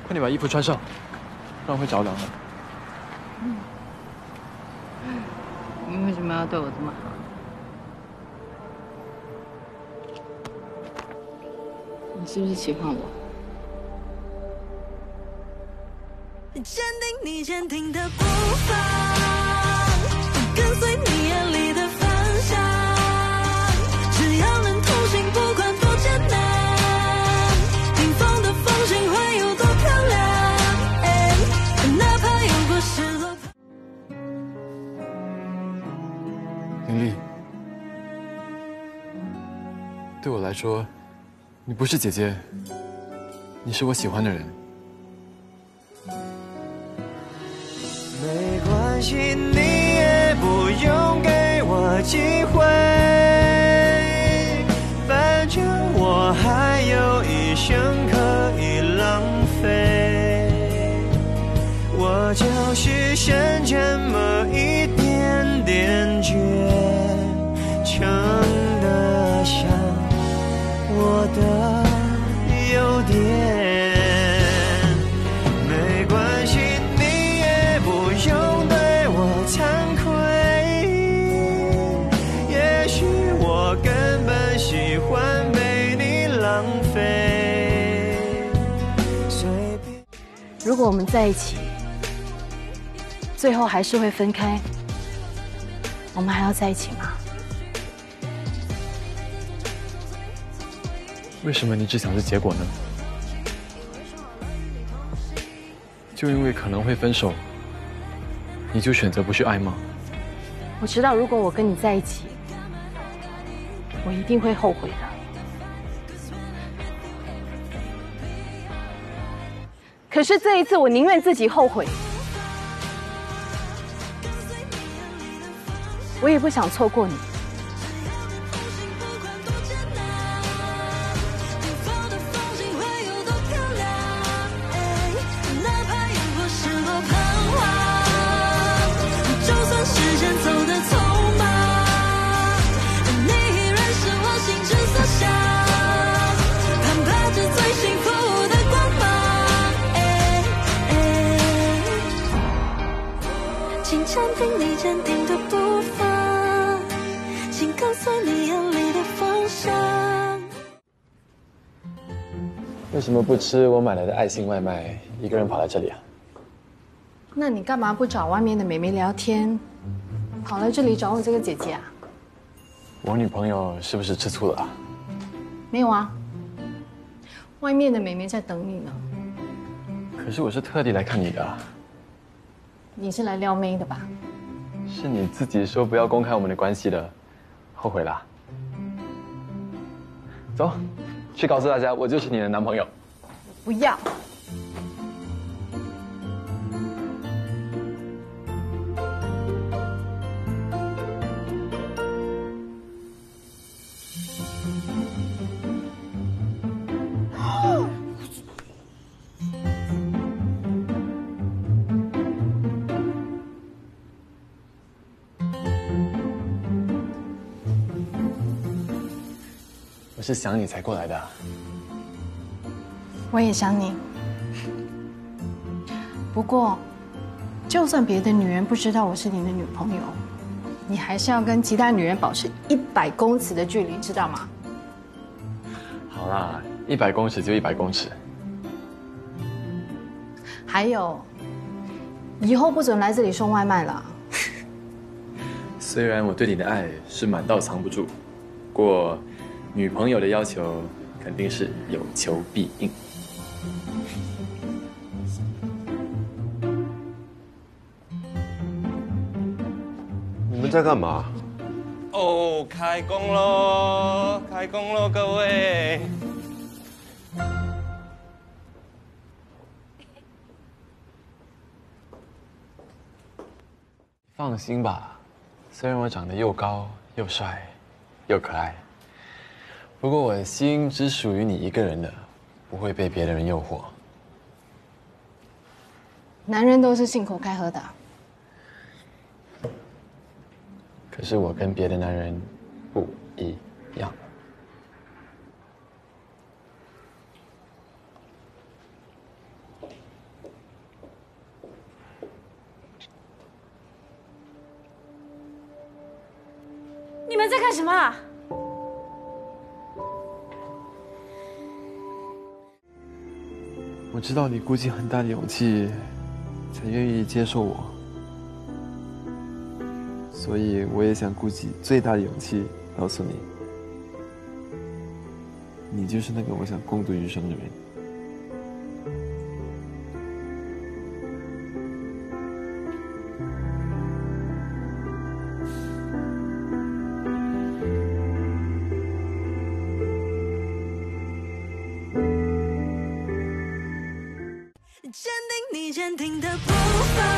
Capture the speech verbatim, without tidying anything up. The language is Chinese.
快点把衣服穿上，不然会着凉的。 嗯。你为什么要对我这么好？你是不是喜欢我？ 坚定你坚定的步伐，跟随你眼里的方向。只要能同行，不管多艰难，迎风的风景会有多漂亮。哎，哪怕有过失落。 林丽，对我来说，你不是姐姐，你是我喜欢的人。 没关系，你也不用给我机会，反正我还有一生可以浪费。我就是剩这么一点点倔，撑得像我的优点。 如果我们在一起，最后还是会分开，我们还要在一起吗？ 为什么你只想着结果呢？就因为可能会分手，你就选择不去爱吗？ 我知道，如果我跟你在一起，我一定会后悔的。 可是这一次，我宁愿自己后悔，我也不想错过你。 就算时间走得匆忙，你依然是我心之所向，攀爬着最幸福的光芒。 请坚定你坚定的步伐，请跟随你眼里的方向。 为什么不吃我买来的爱心外卖，一个人跑来这里啊？ 那你干嘛不找外面的美眉聊天，跑来这里找我这个姐姐啊？ 我女朋友是不是吃醋了啊？ 没有啊，外面的美眉在等你呢。 可是我是特地来看你的。 你是来撩妹的吧？ 是你自己说不要公开我们的关系的，后悔啦？走，去告诉大家我就是你的男朋友。 不要。 我是想你才过来的。 我也想你。不过，就算别的女人不知道我是你的女朋友，你还是要跟其他女人保持一百公尺的距离，知道吗？ 好啦，一百公尺就一百公尺。 还有，以后不准来这里送外卖了。 虽然我对你的爱是满到藏不住，不过女朋友的要求肯定是有求必应。 你们在干嘛？ 哦，开工喽！开工喽，各位！ 放心吧，虽然我长得又高又帅又可爱，不过我的心只属于你一个人的，不会被别的人诱惑。 男人都是信口开河的。 可是我跟别的男人不一样。 们在干什么啊？ 我知道你鼓起很大的勇气，才愿意接受我，所以我也想鼓起最大的勇气告诉你，你就是那个我想共度余生的人。 坚定你坚定的步伐。